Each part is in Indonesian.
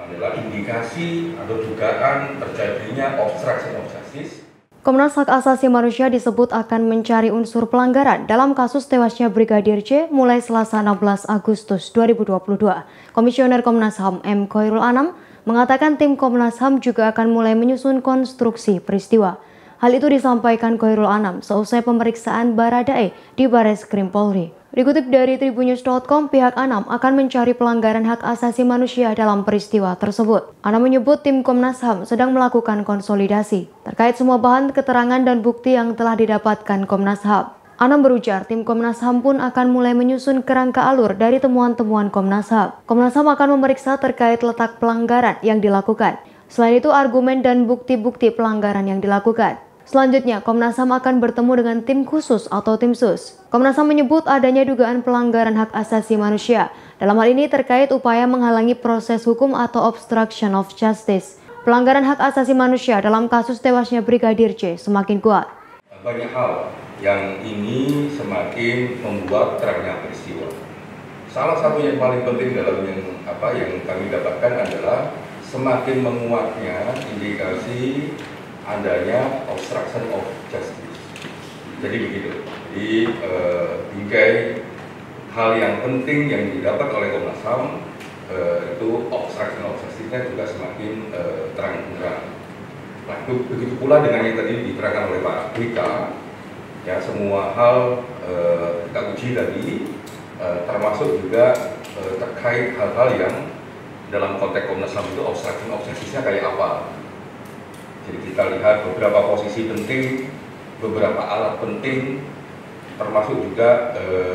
adalah indikasi atau dugaan terjadinya obstruction of justice. Komnas Hak Asasi Manusia disebut akan mencari unsur pelanggaran dalam kasus tewasnya Brigadir J mulai Selasa 16 Agustus 2022. Komisioner Komnas HAM M. Khairul Anam mengatakan tim Komnas HAM juga akan mulai menyusun konstruksi peristiwa. Hal itu disampaikan Khairul Anam seusai pemeriksaan Baradae di Bareskrim Polri. Dikutip dari tribunnews.com, pihak Anam akan mencari pelanggaran hak asasi manusia dalam peristiwa tersebut. Anam menyebut tim Komnas HAM sedang melakukan konsolidasi terkait semua bahan keterangan dan bukti yang telah didapatkan Komnas HAM. Anam berujar tim Komnas HAM pun akan mulai menyusun kerangka alur dari temuan-temuan Komnas HAM. Komnas HAM akan memeriksa terkait letak pelanggaran yang dilakukan. Selain itu, argumen dan bukti-bukti pelanggaran yang dilakukan. Selanjutnya, Komnas HAM akan bertemu dengan tim khusus atau tim sus. Komnas HAM menyebut adanya dugaan pelanggaran hak asasi manusia. Dalam hal ini terkait upaya menghalangi proses hukum atau obstruction of justice. Pelanggaran hak asasi manusia dalam kasus tewasnya Brigadir J semakin kuat. Banyak hal yang ini semakin membuat terangnya peristiwa. Salah satu yang paling penting dalam yang kami dapatkan adalah semakin menguatnya indikasi adanya obstruction of justice. Jadi begitu. Jadi bingkai hal yang penting yang didapat oleh Komnas HAM itu obstruction of justice-nya juga semakin terang-terang. Nah, begitu pula dengan yang tadi diterangkan oleh Pak Wika, ya semua hal kita uji tadi, termasuk juga terkait hal-hal yang dalam konteks Komnas HAM itu obstruction of justice-nya kayak apa. Jadi kita lihat beberapa posisi penting, beberapa alat penting, termasuk juga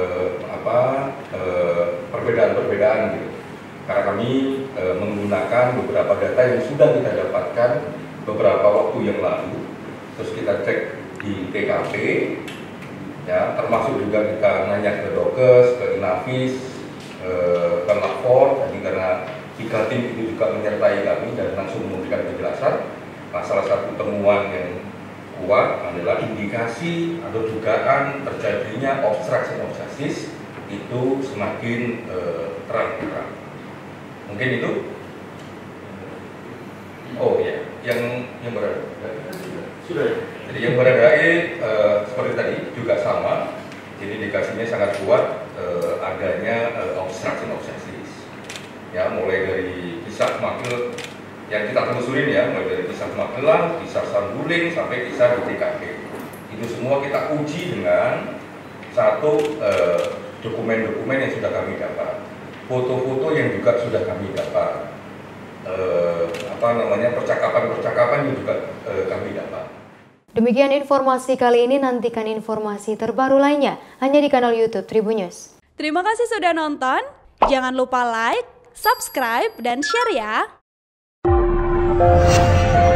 perbedaan-perbedaan gitu. Karena kami menggunakan beberapa data yang sudah kita dapatkan beberapa waktu yang lalu, terus kita cek di TKP, ya termasuk juga kita nanya ke Dokes, ke Inavis, ke Lapor, jadi karena 3 tim itu juga menyertai kami dan langsung memberikan penjelasan. Nah, salah satu temuan yang kuat adalah indikasi atau dugaan terjadinya obstruction of justice itu semakin terang-terang. Mungkin itu? Oh ya, yang berada sudah. Jadi yang Baradae seperti tadi juga sama. Jadi indikasinya sangat kuat adanya obstruction of justice. Ya, mulai dari kisah Makil yang kita telusurin ya, mulai dari kisah Magelang, kisah Sambuling, sampai kisah di TKP. Itu semua kita uji dengan satu dokumen-dokumen yang sudah kami dapat, foto-foto yang juga sudah kami dapat, percakapan-percakapan yang juga kami dapat. Demikian informasi kali ini, nantikan informasi terbaru lainnya hanya di kanal YouTube Tribunnews. Terima kasih sudah nonton, jangan lupa like, subscribe, dan share ya!